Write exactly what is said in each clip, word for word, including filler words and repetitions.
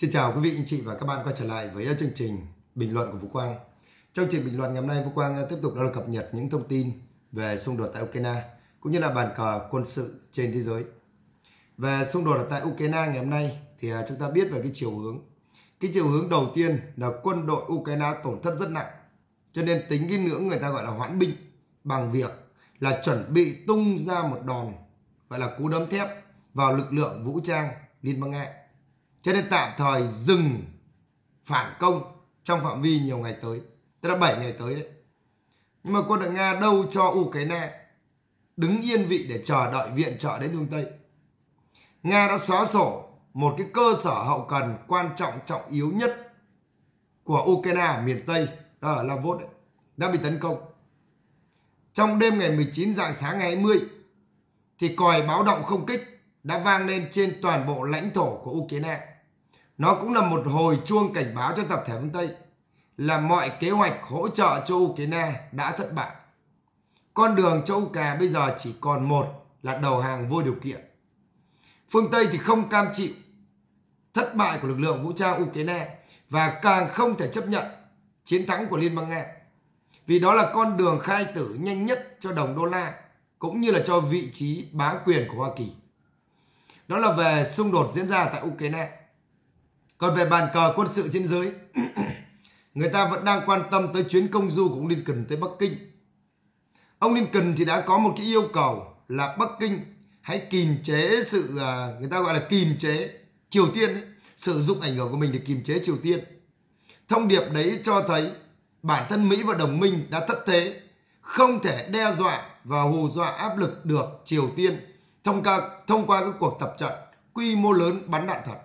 Xin chào quý vị, anh chị và các bạn quay trở lại với chương trình bình luận của Vũ Quang. Trong chương trình bình luận ngày hôm nay, Vũ Quang tiếp tục đó là cập nhật những thông tin về xung đột tại Ukraine cũng như là bàn cờ quân sự trên thế giới. Về xung đột ở tại Ukraine ngày hôm nay thì chúng ta biết về cái chiều hướng. Cái chiều hướng đầu tiên là quân đội Ukraine tổn thất rất nặng, cho nên tính cái ngưỡng người ta gọi là hoãn binh bằng việc là chuẩn bị tung ra một đòn gọi là cú đấm thép vào lực lượng vũ trang Liên bang Nga. Cho nên tạm thời dừng phản công trong phạm vi nhiều ngày tới, tức là bảy ngày tới đấy. Nhưng mà quân đội Nga đâu cho Ukraine đứng yên vị để chờ đợi viện trợ đến phương Tây. Nga đã xóa sổ một cái cơ sở hậu cần quan trọng trọng yếu nhất của Ukraine ở miền Tây, đó ở Lavod ấy, đã bị tấn công. Trong đêm ngày mười chín rạng sáng ngày hai mươi thì còi báo động không kích đã vang lên trên toàn bộ lãnh thổ của Ukraine. Nó cũng là một hồi chuông cảnh báo cho tập thể phương Tây là mọi kế hoạch hỗ trợ cho Ukraine đã thất bại. Con đường cho Ukraine bây giờ chỉ còn một là đầu hàng vô điều kiện. Phương Tây thì không cam chịu thất bại của lực lượng vũ trang Ukraine và càng không thể chấp nhận chiến thắng của Liên bang Nga. Vì đó là con đường khai tử nhanh nhất cho đồng đô la cũng như là cho vị trí bá quyền của Hoa Kỳ. Đó là về xung đột diễn ra tại Ukraine. Còn về bàn cờ quân sự trên giới, người ta vẫn đang quan tâm tới chuyến công du của ông Lincoln tới Bắc Kinh. Ông Lincoln thì đã có một cái yêu cầu là Bắc Kinh hãy kìm chế sự, người ta gọi là kìm chế Triều Tiên ấy, sử dụng ảnh hưởng của mình để kìm chế Triều Tiên. Thông điệp đấy cho thấy bản thân Mỹ và đồng minh đã thất thế, không thể đe dọa và hù dọa áp lực được Triều Tiên thông qua, thông qua các cuộc tập trận quy mô lớn bắn đạn thật.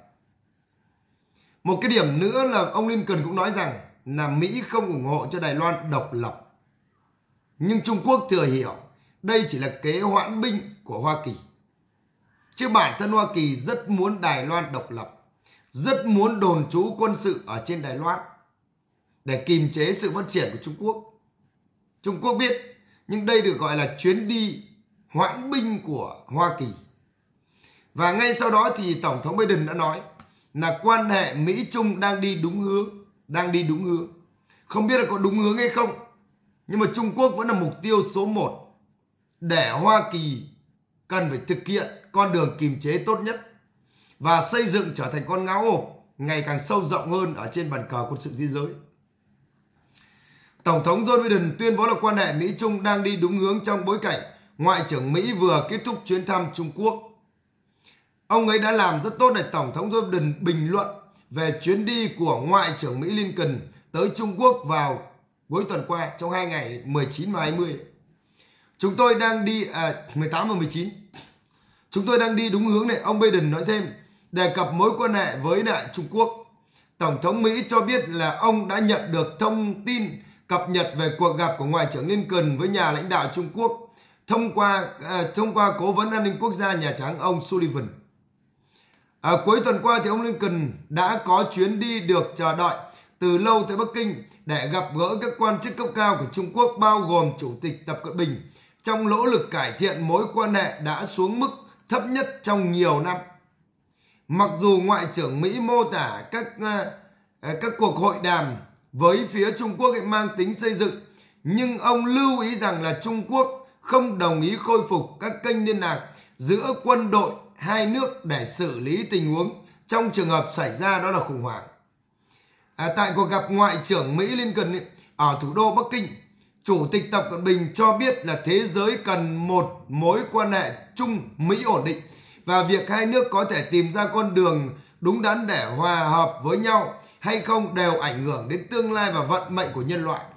Một cái điểm nữa là ông Lincoln cũng nói rằng là Mỹ không ủng hộ cho Đài Loan độc lập. Nhưng Trung Quốc thừa hiểu đây chỉ là kế hoãn binh của Hoa Kỳ. Chứ bản thân Hoa Kỳ rất muốn Đài Loan độc lập, rất muốn đồn trú quân sự ở trên Đài Loan để kìm chế sự phát triển của Trung Quốc. Trung Quốc biết, nhưng đây được gọi là chuyến đi hoãn binh của Hoa Kỳ. Và ngay sau đó thì Tổng thống Biden đã nói là quan hệ Mỹ-Trung đang đi đúng hướng, đang đi đúng hướng. Không biết là có đúng hướng hay không, nhưng mà Trung Quốc vẫn là mục tiêu số một để Hoa Kỳ cần phải thực hiện con đường kìm chế tốt nhất và xây dựng trở thành con ngáo hộp ngày càng sâu rộng hơn ở trên bàn cờ quân sự thế giới. Tổng thống Joe Biden tuyên bố là quan hệ Mỹ-Trung đang đi đúng hướng trong bối cảnh Ngoại trưởng Mỹ vừa kết thúc chuyến thăm Trung Quốc. Ông ấy đã làm rất tốt để Tổng thống Joe Biden bình luận về chuyến đi của Ngoại trưởng Mỹ Lincoln tới Trung Quốc vào cuối tuần qua trong hai ngày mười chín và hai mươi. Chúng tôi đang đi, à, mười tám và mười chín. Chúng tôi đang đi đúng hướng này, ông Biden nói thêm, đề cập mối quan hệ với lại Trung Quốc. Tổng thống Mỹ cho biết là ông đã nhận được thông tin cập nhật về cuộc gặp của Ngoại trưởng Lincoln với nhà lãnh đạo Trung Quốc thông qua à, thông qua Cố vấn An ninh Quốc gia Nhà Trắng ông Sullivan. À, cuối tuần qua thì ông Lincoln đã có chuyến đi được chờ đợi từ lâu tới Bắc Kinh để gặp gỡ các quan chức cấp cao của Trung Quốc bao gồm Chủ tịch Tập Cận Bình trong nỗ lực cải thiện mối quan hệ đã xuống mức thấp nhất trong nhiều năm. Mặc dù Ngoại trưởng Mỹ mô tả các các cuộc hội đàm với phía Trung Quốc mang tính xây dựng, nhưng ông lưu ý rằng là Trung Quốc không đồng ý khôi phục các kênh liên lạc giữa quân đội hai nước để xử lý tình huống trong trường hợp xảy ra đó là khủng hoảng. À, tại cuộc gặp Ngoại trưởng Mỹ Lincoln ở thủ đô Bắc Kinh, Chủ tịch Tập Cận Bình cho biết là thế giới cần một mối quan hệ Trung Mỹ ổn định và việc hai nước có thể tìm ra con đường đúng đắn để hòa hợp với nhau hay không đều ảnh hưởng đến tương lai và vận mệnh của nhân loại.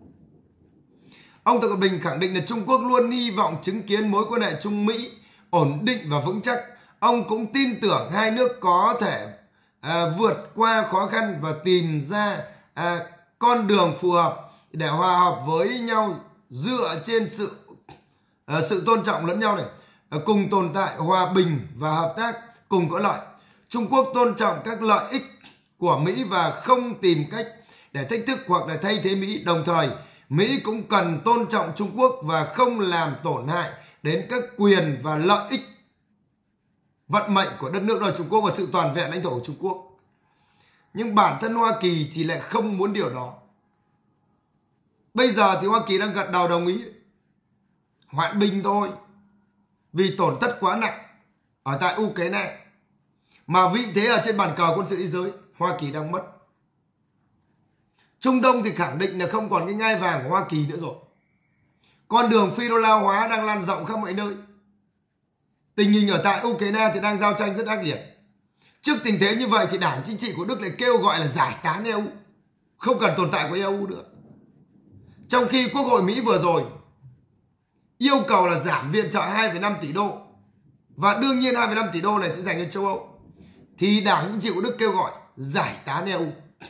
Ông Tập Cận Bình khẳng định là Trung Quốc luôn hy vọng chứng kiến mối quan hệ Trung Mỹ ổn định và vững chắc. Ông cũng tin tưởng hai nước có thể à, vượt qua khó khăn và tìm ra à, con đường phù hợp để hòa hợp với nhau dựa trên sự à, sự tôn trọng lẫn nhau này, à, cùng tồn tại hòa bình và hợp tác cùng có lợi. Trung Quốc tôn trọng các lợi ích của Mỹ và không tìm cách để thách thức hoặc là thay thế Mỹ. Đồng thời, Mỹ cũng cần tôn trọng Trung Quốc và không làm tổn hại đến các quyền và lợi ích vận mệnh của đất nước đó Trung Quốc và sự toàn vẹn lãnh thổ của Trung Quốc. Nhưng bản thân Hoa Kỳ thì lại không muốn điều đó. Bây giờ thì Hoa Kỳ đang gật đầu đồng ý hoãn binh thôi, vì tổn thất quá nặng ở tại Ukraine. Mà vị thế ở trên bàn cờ quân sự thế giới, Hoa Kỳ đang mất. Trung Đông thì khẳng định là không còn cái ngai vàng của Hoa Kỳ nữa rồi. Con đường phi đô la hóa đang lan rộng khắp mọi nơi. Tình hình ở tại Ukraine thì đang giao tranh rất ác liệt. Trước tình thế như vậy thì đảng chính trị của Đức lại kêu gọi là giải tán e u, không cần tồn tại của e u nữa. Trong khi Quốc hội Mỹ vừa rồi yêu cầu là giảm viện trợ hai phẩy năm tỷ đô, và đương nhiên hai phẩy năm tỷ đô này sẽ dành cho châu Âu, thì đảng chính trị của Đức kêu gọi giải tán e u.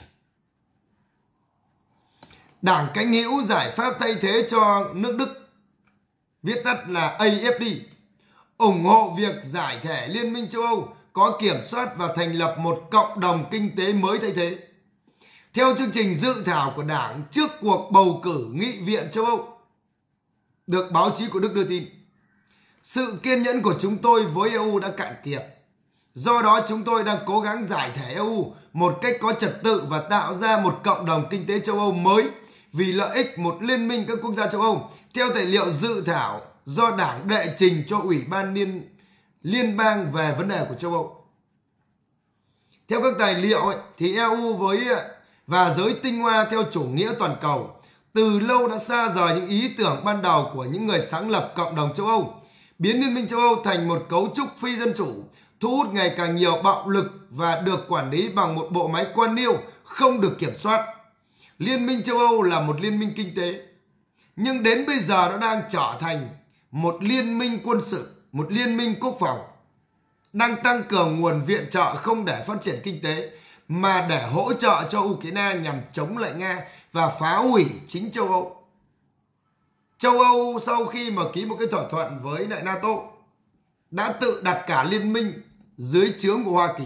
Đảng cánh hữu giải pháp thay thế cho nước Đức, viết tắt là a ép đê, ủng hộ việc giải thể Liên minh châu Âu có kiểm soát và thành lập một cộng đồng kinh tế mới thay thế. Theo chương trình dự thảo của Đảng trước cuộc bầu cử Nghị viện châu Âu, được báo chí của Đức đưa tin, sự kiên nhẫn của chúng tôi với e u đã cạn kiệt. Do đó chúng tôi đang cố gắng giải thể e u một cách có trật tự và tạo ra một cộng đồng kinh tế châu Âu mới vì lợi ích một liên minh các quốc gia châu Âu, theo tài liệu dự thảo do Đảng đệ trình cho Ủy ban Liên, Liên bang về vấn đề của châu Âu. Theo các tài liệu ấy, thì e u với và giới tinh hoa theo chủ nghĩa toàn cầu từ lâu đã xa rời những ý tưởng ban đầu của những người sáng lập cộng đồng châu Âu, biến Liên minh châu Âu thành một cấu trúc phi dân chủ, thu hút ngày càng nhiều bạo lực và được quản lý bằng một bộ máy quan liêu không được kiểm soát. Liên minh châu Âu là một liên minh kinh tế, nhưng đến bây giờ nó đang trở thành một liên minh quân sự, một liên minh quốc phòng, đang tăng cường nguồn viện trợ không để phát triển kinh tế, mà để hỗ trợ cho Ukraine nhằm chống lại Nga và phá hủy chính châu Âu. Châu Âu sau khi mà ký một cái thỏa thuận với lại NATO đã tự đặt cả liên minh dưới trướng của Hoa Kỳ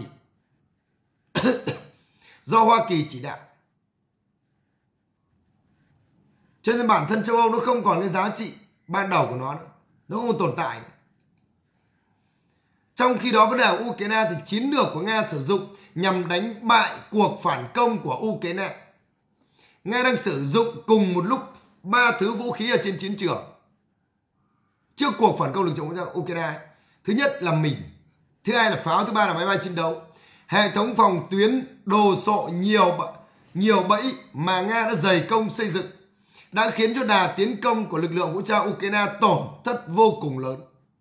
do Hoa Kỳ chỉ đạo. Cho nên bản thân châu Âu nó không còn cái giá trị ban đầu của nó nữa, nó không tồn tại nữa. Trong khi đó vấn đề của Ukraine thì chiến lược của Nga sử dụng nhằm đánh bại cuộc phản công của Ukraine. Nga đang sử dụng cùng một lúc ba thứ vũ khí ở trên chiến trường trước cuộc phản công lực lượng của Ukraine. Thứ nhất là mìn, thứ hai là pháo, thứ ba là máy bay chiến đấu. Hệ thống phòng tuyến đồ sộ nhiều nhiều bẫy mà Nga đã dày công xây dựng đã khiến cho đà tiến công của lực lượng vũ trang Ukraine tổn thất vô cùng lớn.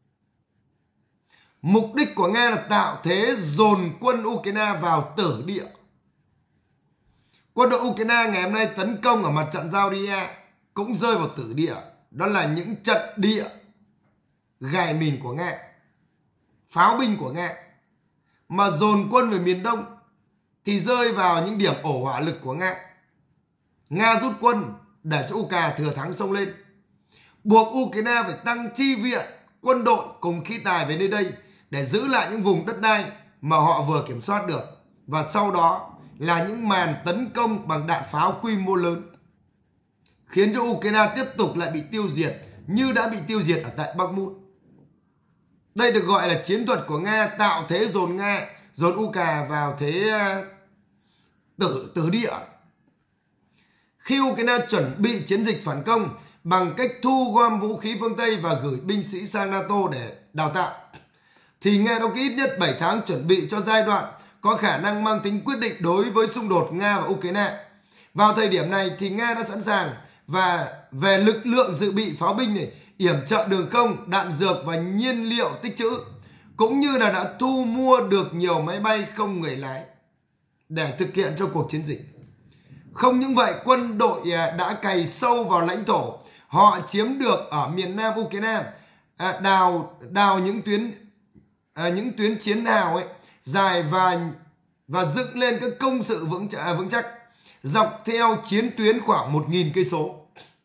Mục đích của Nga là tạo thế dồn quân Ukraine vào tử địa. Quân đội Ukraine ngày hôm nay tấn công ở mặt trận Zauria cũng rơi vào tử địa. Đó là những trận địa gài mìn của Nga, pháo binh của Nga. Mà dồn quân về miền Đông thì rơi vào những điểm ổ hỏa lực của Nga. Nga rút quân để cho Ukraine thừa thắng xông lên, buộc Ukraine phải tăng chi viện quân đội cùng khí tài về nơi đây để giữ lại những vùng đất đai mà họ vừa kiểm soát được, và sau đó là những màn tấn công bằng đạn pháo quy mô lớn, khiến cho Ukraine tiếp tục lại bị tiêu diệt như đã bị tiêu diệt ở tại Bakhmut. Đây được gọi là chiến thuật của Nga, tạo thế dồn Nga, dồn Ukraine vào thế tử tử địa. Khi Ukraine chuẩn bị chiến dịch phản công bằng cách thu gom vũ khí phương Tây và gửi binh sĩ sang NATO để đào tạo, thì Nga đã có ít nhất bảy tháng chuẩn bị cho giai đoạn có khả năng mang tính quyết định đối với xung đột Nga và Ukraine. Vào thời điểm này thì Nga đã sẵn sàng và về lực lượng dự bị pháo binh này, yểm trợ đường không, đạn dược và nhiên liệu tích trữ, cũng như là đã thu mua được nhiều máy bay không người lái để thực hiện cho cuộc chiến dịch. Không những vậy, quân đội đã cày sâu vào lãnh thổ họ chiếm được ở miền Nam Ukraine, đào đào những tuyến à, những tuyến chiến hào ấy dài và và dựng lên các công sự vững vững chắc dọc theo chiến tuyến khoảng một nghìn cây số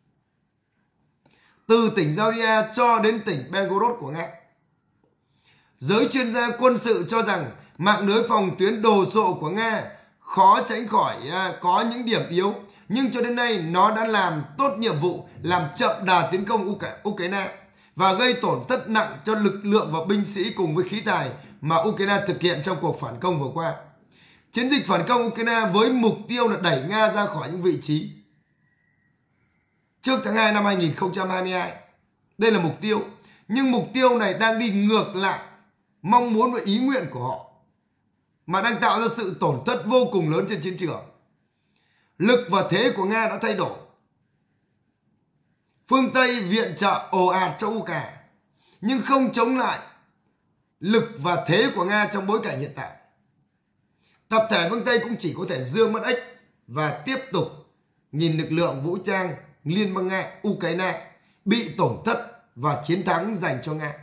từ tỉnh Zauria cho đến tỉnh Belgorod của Nga. Giới chuyên gia quân sự cho rằng mạng lưới phòng tuyến đồ sộ của Nga khó tránh khỏi à, có những điểm yếu, nhưng cho đến nay nó đã làm tốt nhiệm vụ làm chậm đà tiến công Ukraine và gây tổn thất nặng cho lực lượng và binh sĩ cùng với khí tài mà Ukraine thực hiện trong cuộc phản công vừa qua. chiến dịch phản công Ukraine với mục tiêu là đẩy Nga ra khỏi những vị trí trước tháng hai năm hai nghìn không trăm hai mươi hai. Đây là mục tiêu, nhưng mục tiêu này đang đi ngược lại mong muốn và ý nguyện của họ, mà đang tạo ra sự tổn thất vô cùng lớn trên chiến trường. Lực và thế của Nga đã thay đổi. Phương Tây viện trợ ồ ạt cho Ukraine, nhưng không chống lại lực và thế của Nga trong bối cảnh hiện tại. Tập thể phương Tây cũng chỉ có thể dương mắt ếch và tiếp tục nhìn lực lượng vũ trang Liên bang Nga, Ukraine bị tổn thất và chiến thắng dành cho Nga.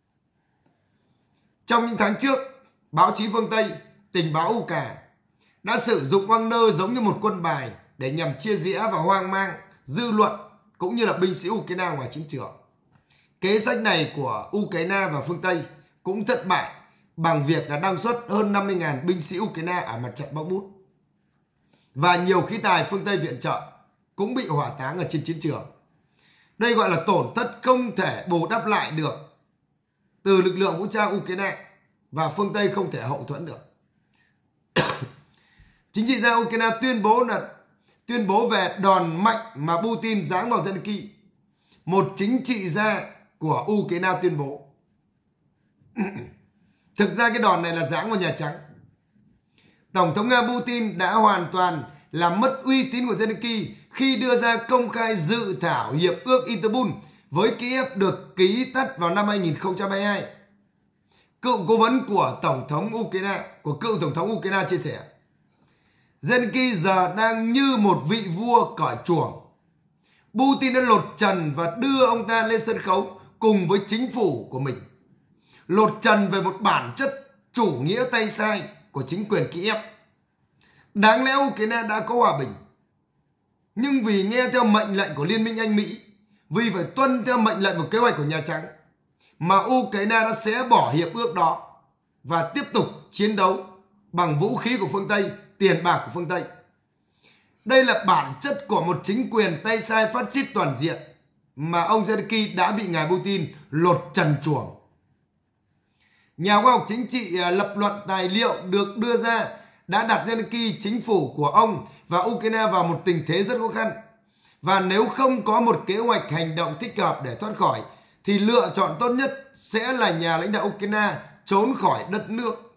Trong những tháng trước, báo chí phương Tây, tình báo Ukraine đã sử dụng Wagner giống như một quân bài để nhằm chia rẽ và hoang mang dư luận cũng như là binh sĩ Ukraine ngoài chiến trường. Kế sách này của Ukraine và phương Tây cũng thất bại bằng việc là đăng xuất hơn năm mươi nghìn binh sĩ Ukraine ở mặt trận Bakhmut. Và nhiều khí tài phương Tây viện trợ cũng bị hỏa táng ở trên chiến trường. Đây gọi là tổn thất không thể bù đắp lại được từ lực lượng vũ trang Ukraine, và phương Tây không thể hậu thuẫn được. Chính trị gia Ukraine tuyên bố là tuyên bố về đòn mạnh mà Putin giáng vào Zelensky. Một chính trị gia của Ukraine tuyên bố. Thực ra cái đòn này là giáng vào Nhà Trắng. Tổng thống Nga Putin đã hoàn toàn làm mất uy tín của Zelensky khi đưa ra công khai dự thảo hiệp ước Istanbul với Kiev được ký tắt vào năm hai nghìn không trăm hai mươi hai. Cựu cố vấn của Tổng thống Ukraine, của cựu Tổng thống Ukraine chia sẻ, Zelensky giờ đang như một vị vua cởi chuồng. Putin đã lột trần và đưa ông ta lên sân khấu cùng với chính phủ của mình. Lột trần về một bản chất chủ nghĩa tay sai của chính quyền Kiev. Đáng lẽ Ukraine đã có hòa bình, nhưng vì nghe theo mệnh lệnh của Liên minh Anh Mỹ, vì phải tuân theo mệnh lệnh và kế hoạch của Nhà Trắng, mà Ukraine đã xé bỏ hiệp ước đó và tiếp tục chiến đấu bằng vũ khí của phương Tây, tiền bạc của phương Tây. Đây là bản chất của một chính quyền tay sai phát xít toàn diện mà ông Zelensky đã bị ngài Putin lột trần chuồng. Nhà khoa học chính trị lập luận tài liệu được đưa ra đã đặt Zelensky, chính phủ của ông và Ukraine vào một tình thế rất khó khăn. Và nếu không có một kế hoạch hành động thích hợp để thoát khỏi, thì lựa chọn tốt nhất sẽ là nhà lãnh đạo Ukraine trốn khỏi đất nước.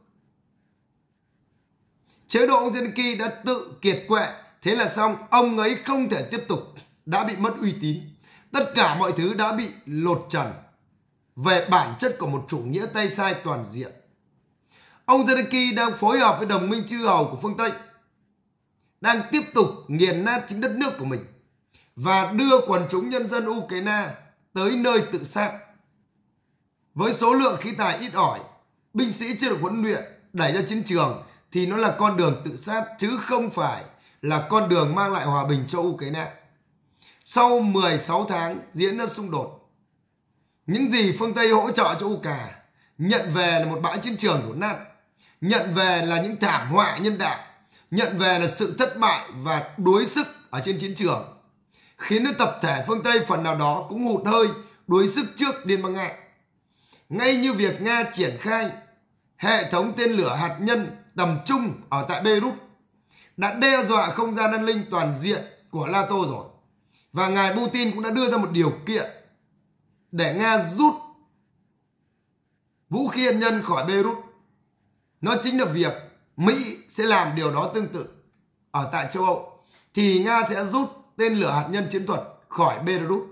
Chế độ ông Zelensky đã tự kiệt quệ, thế là xong, ông ấy không thể tiếp tục, đã bị mất uy tín. Tất cả mọi thứ đã bị lột trần về bản chất của một chủ nghĩa tay sai toàn diện. Ông Zelensky đang phối hợp với đồng minh chư hầu của phương Tây, đang tiếp tục nghiền nát chính đất nước của mình và đưa quần chúng nhân dân Ukraine tới nơi tự sát. Với số lượng khí tài ít ỏi, binh sĩ chưa được huấn luyện, đẩy ra chiến trường thì nó là con đường tự sát chứ không phải là con đường mang lại hòa bình cho Ukraine. Sau mười sáu tháng diễn ra xung đột, những gì phương Tây hỗ trợ cho Ukraine nhận về là một bãi chiến trường đổ nát, nhận về là những thảm họa nhân đạo, nhận về là sự thất bại và đuối sức ở trên chiến trường, khiến cho tập thể phương Tây phần nào đó cũng hụt hơi, đuối sức trước Liên bang Nga. Ngay như việc Nga triển khai hệ thống tên lửa hạt nhân tầm trung ở tại Beirut đã đe dọa không gian an ninh toàn diện của NATO rồi. Và ngài Putin cũng đã đưa ra một điều kiện để Nga rút vũ khí hạt nhân khỏi Beirut. Nó chính là việc Mỹ sẽ làm điều đó tương tự ở tại châu Âu, thì Nga sẽ rút tên lửa hạt nhân chiến thuật khỏi Beirut.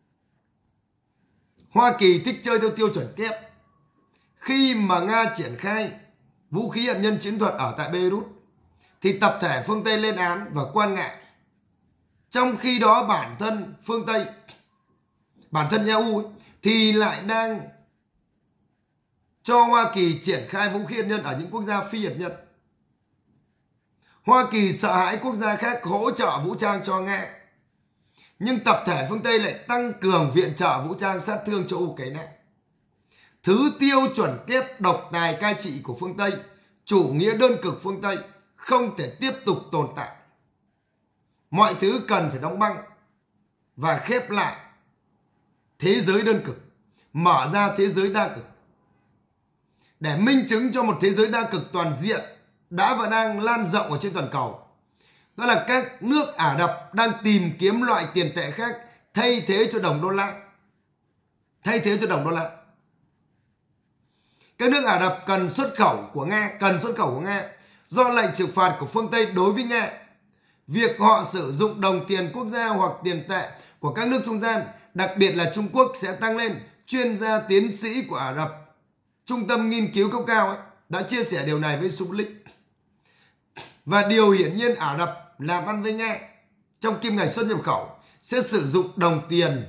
Hoa Kỳ thích chơi theo tiêu chuẩn kép. Khi mà Nga triển khai vũ khí hạt nhân chiến thuật ở tại Beirut thì tập thể phương Tây lên án và quan ngại. Trong khi đó bản thân phương Tây, bản thân e u ấy, thì lại đang cho Hoa Kỳ triển khai vũ khí hạt nhân ở những quốc gia phi hạt nhân. Hoa Kỳ sợ hãi quốc gia khác hỗ trợ vũ trang cho Nga, nhưng tập thể phương Tây lại tăng cường viện trợ vũ trang sát thương cho Ukraine. Thứ tiêu chuẩn kép độc tài cai trị của phương Tây, chủ nghĩa đơn cực phương Tây không thể tiếp tục tồn tại. Mọi thứ cần phải đóng băng và khép lại thế giới đơn cực, mở ra thế giới đa cực. Để minh chứng cho một thế giới đa cực toàn diện đã và đang lan rộng ở trên toàn cầu. Đó là các nước Ả Rập đang tìm kiếm loại tiền tệ khác thay thế cho đồng đô la. Thay thế cho đồng đô la. Các nước Ả Rập cần xuất khẩu của Nga, cần xuất khẩu của Nga do lệnh trừng phạt của phương Tây đối với Nga. Việc họ sử dụng đồng tiền quốc gia hoặc tiền tệ của các nước trung gian, đặc biệt là Trung Quốc, sẽ tăng lên. Chuyên gia tiến sĩ của Ả Rập, Trung tâm nghiên cứu cấp cao ấy, đã chia sẻ điều này với Sublik. Và điều hiển nhiên Ả Rập làm ăn với Nga trong kim ngạch xuất nhập khẩu sẽ sử dụng đồng tiền,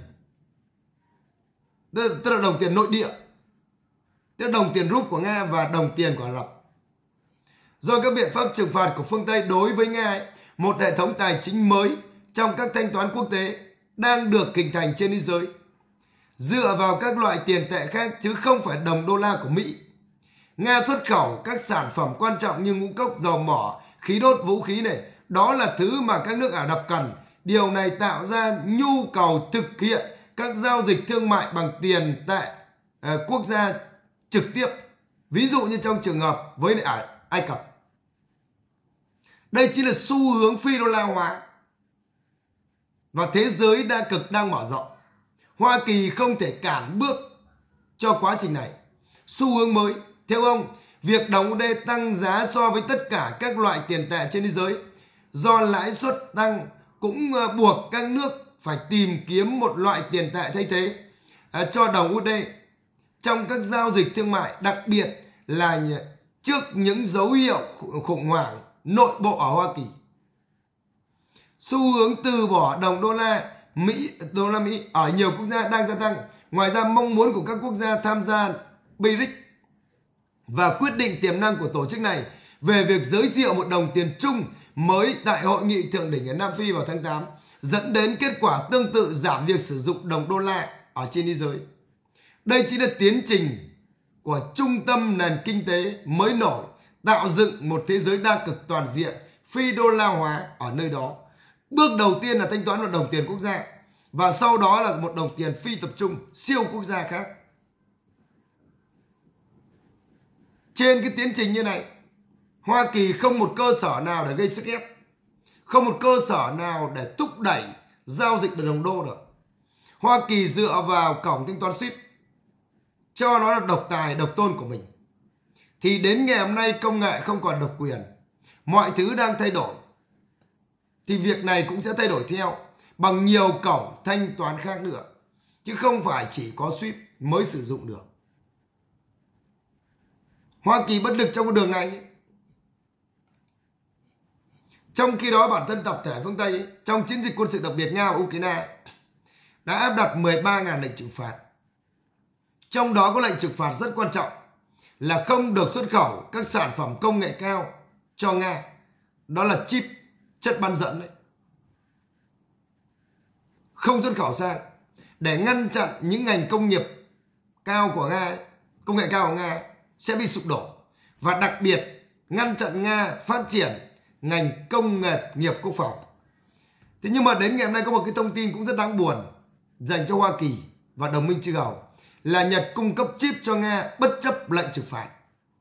tức là đồng tiền nội địa, tức là đồng tiền rúp của Nga và đồng tiền của Ả Rập. Do các biện pháp trừng phạt của phương Tây đối với Nga ấy, một hệ thống tài chính mới trong các thanh toán quốc tế đang được hình thành trên thế giới, dựa vào các loại tiền tệ khác chứ không phải đồng đô la của Mỹ. Nga xuất khẩu các sản phẩm quan trọng như ngũ cốc, dầu mỏ, khí đốt, vũ khí này. Đó là thứ mà các nước Ả Rập cần. Điều này tạo ra nhu cầu thực hiện các giao dịch thương mại bằng tiền tệ uh, quốc gia trực tiếp. Ví dụ như trong trường hợp với Ả Ai Cập. Đây chính là xu hướng phi đô la hóa. Và thế giới đa cực đang mở rộng. Hoa Kỳ không thể cản bước cho quá trình này. Xu hướng mới, theo ông, việc đồng đô la tăng giá so với tất cả các loại tiền tệ trên thế giới do lãi suất tăng cũng buộc các nước phải tìm kiếm một loại tiền tệ thay thế cho đồng u ét đê trong các giao dịch thương mại, đặc biệt là trước những dấu hiệu khủng hoảng nội bộ ở Hoa Kỳ. Xu hướng từ bỏ đồng đô la Mỹ, đô la Mỹ ở nhiều quốc gia đang gia tăng. Ngoài ra, mong muốn của các quốc gia tham gia bê rê i xê và quyết định tiềm năng của tổ chức này về việc giới thiệu một đồng tiền chung mới tại hội nghị thượng đỉnh ở Nam Phi vào tháng tám dẫn đến kết quả tương tự giảm việc sử dụng đồng đô la ở trên thế giới. Đây chính là tiến trình của trung tâm nền kinh tế mới nổi, tạo dựng một thế giới đa cực toàn diện, phi đô la hóa ở nơi đó. Bước đầu tiên là thanh toán một đồng tiền quốc gia và sau đó là một đồng tiền phi tập trung siêu quốc gia khác. Trên cái tiến trình như này, Hoa Kỳ không một cơ sở nào để gây sức ép, không một cơ sở nào để thúc đẩy giao dịch đồng đô được. Hoa Kỳ dựa vào cổng thanh toán SWIFT, cho nó là độc tài, độc tôn của mình. Thì đến ngày hôm nay công nghệ không còn độc quyền, mọi thứ đang thay đổi. Thì việc này cũng sẽ thay đổi theo bằng nhiều cổng thanh toán khác nữa, chứ không phải chỉ có SWIFT mới sử dụng được. Hoa Kỳ bất lực trong con đường này. Trong khi đó, bản thân tập thể phương Tây ấy, trong chiến dịch quân sự đặc biệt Nga và Ukraine đã áp đặt mười ba nghìn lệnh trừng phạt. Trong đó có lệnh trừng phạt rất quan trọng là không được xuất khẩu các sản phẩm công nghệ cao cho Nga. Đó là chip, chất bán dẫn đấy. Không xuất khẩu sang để ngăn chặn những ngành công nghiệp cao của Nga, công nghệ cao của Nga sẽ bị sụp đổ. Và đặc biệt ngăn chặn Nga phát triển ngành công nghiệp nghiệp quốc phòng. Thế nhưng mà đến ngày hôm nay có một cái thông tin cũng rất đáng buồn dành cho Hoa Kỳ và đồng minh chư hầu là Nhật cung cấp chip cho Nga bất chấp lệnh trừng phạt.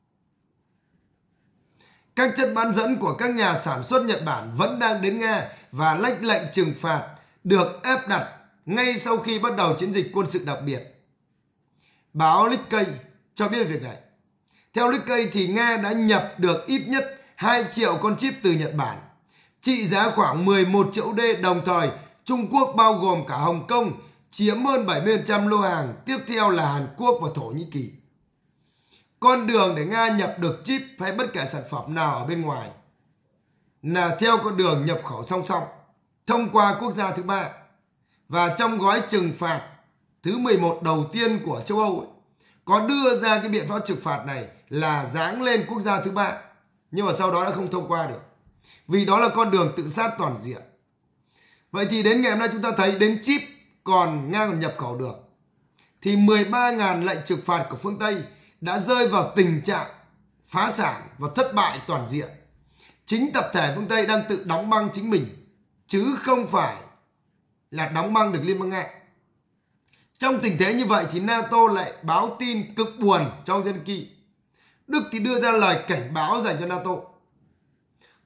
Các chất bán dẫn của các nhà sản xuất Nhật Bản vẫn đang đến Nga và lách lệnh trừng phạt được áp đặt ngay sau khi bắt đầu chiến dịch quân sự đặc biệt. Báo Nikkei cho biết việc này. Theo Nikkei thì Nga đã nhập được ít nhất hai triệu con chip từ Nhật Bản, trị giá khoảng mười một triệu đê. Đồng thời, Trung Quốc bao gồm cả Hồng Kông chiếm hơn bảy mươi phần trăm lô hàng, tiếp theo là Hàn Quốc và Thổ Nhĩ Kỳ. Con đường để Nga nhập được chip hay bất kể sản phẩm nào ở bên ngoài là theo con đường nhập khẩu song song thông qua quốc gia thứ ba. Và trong gói trừng phạt thứ mười một đầu tiên của châu Âu ấy, có đưa ra cái biện pháp trừng phạt này là giáng lên quốc gia thứ ba, nhưng mà sau đó đã không thông qua được vì đó là con đường tự sát toàn diện. Vậy thì đến ngày hôm nay chúng ta thấy đến chip còn Nga còn nhập khẩu được thì mười ba nghìn lệnh trừng phạt của phương Tây đã rơi vào tình trạng phá sản và thất bại toàn diện. Chính tập thể phương Tây đang tự đóng băng chính mình chứ không phải là đóng băng được Liên bang Nga. Trong tình thế như vậy thì NATO lại báo tin cực buồn cho ông Zelensky. Đức thì đưa ra lời cảnh báo dành cho NATO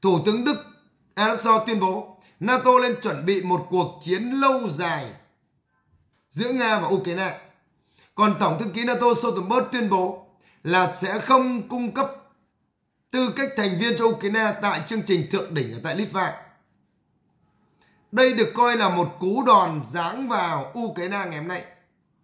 Thủ tướng Đức Olaf Scholz tuyên bố NATO lên chuẩn bị một cuộc chiến lâu dài giữa Nga và Ukraine. Còn Tổng thư ký NATO Stoltenberg tuyên bố là sẽ không cung cấp tư cách thành viên cho Ukraine tại chương trình thượng đỉnh ở tại Litva. Đây được coi là một cú đòn giáng vào Ukraine ngày hôm nay,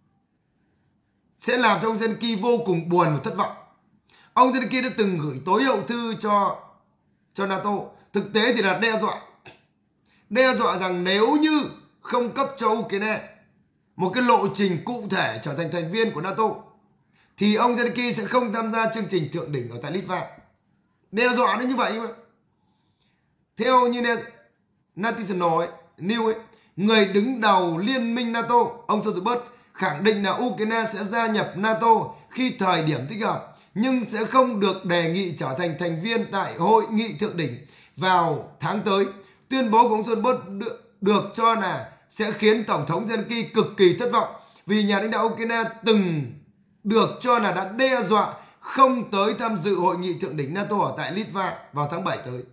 sẽ làm cho ông Zelensky vô cùng buồn và thất vọng. Ông Zelensky đã từng gửi tối hậu thư cho cho NATO, thực tế thì là đe dọa đe dọa rằng nếu như không cấp cho Ukraine một cái lộ trình cụ thể trở thành thành viên của NATO thì ông Zelensky sẽ không tham gia chương trình thượng đỉnh ở tại Litva. Đe dọa đến như vậy mà. Theo như National ấy, News ấy, người đứng đầu liên minh NATO, ông Stoltenberg khẳng định là Ukraine sẽ gia nhập NATO khi thời điểm thích hợp, nhưng sẽ không được đề nghị trở thành thành viên tại hội nghị thượng đỉnh vào tháng tới. Tuyên bố của ông Stoltenberg được, được cho là sẽ khiến Tổng thống Zelensky cực kỳ thất vọng, vì nhà lãnh đạo Ukraine từng được cho là đã đe dọa không tới tham dự hội nghị thượng đỉnh NATO ở tại Litva vào tháng bảy tới.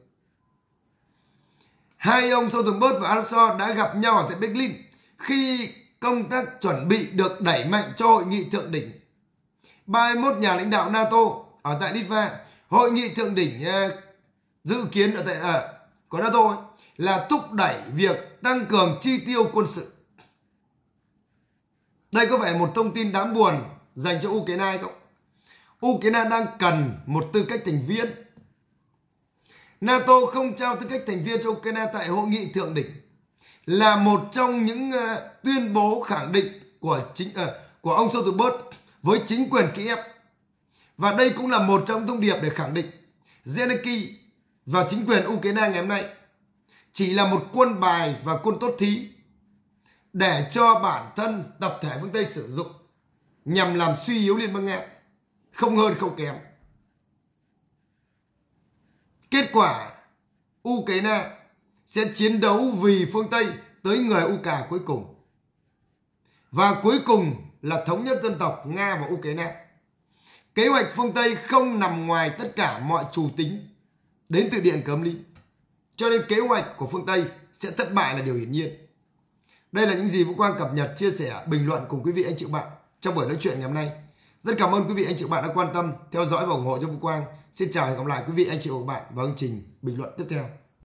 Hai ông Stoltenberg và Olaf Scholz đã gặp nhau ở tại Berlin khi công tác chuẩn bị được đẩy mạnh cho hội nghị thượng đỉnh. ba mươi mốt nhà lãnh đạo NATO ở tại Litva, hội nghị thượng đỉnh uh, dự kiến ở tại uh, của NATO ấy, là thúc đẩy việc tăng cường chi tiêu quân sự. Đây có phải một thông tin đáng buồn dành cho Ukraine hay không? Ukraine đang cần một tư cách thành viên. NATO không trao tư cách thành viên cho Ukraine tại hội nghị thượng đỉnh là một trong những uh, tuyên bố khẳng định của chính uh, của ông Stoltenberg với chính quyền Kiev. Và đây cũng là một trong thông điệp để khẳng định Zelensky và chính quyền Ukraine ngày hôm nay chỉ là một quân bài và quân tốt thí để cho bản thân tập thể phương Tây sử dụng nhằm làm suy yếu Liên bang Nga, không hơn không kém. Kết quả, Ukraine sẽ chiến đấu vì phương Tây tới người Uka cuối cùng. Và cuối cùng là thống nhất dân tộc Nga và Ukraine. Kế hoạch phương Tây không nằm ngoài tất cả mọi trù tính đến từ Điện Kremlin. Cho nên kế hoạch của phương Tây sẽ thất bại là điều hiển nhiên. Đây là những gì Vũ Quang cập nhật, chia sẻ, bình luận cùng quý vị anh chị bạn trong buổi nói chuyện ngày hôm nay. Rất cảm ơn quý vị anh chị bạn đã quan tâm, theo dõi và ủng hộ cho Vũ Quang. Xin chào và hẹn gặp lại quý vị anh chị và các bạn vào chương trình bình luận tiếp theo.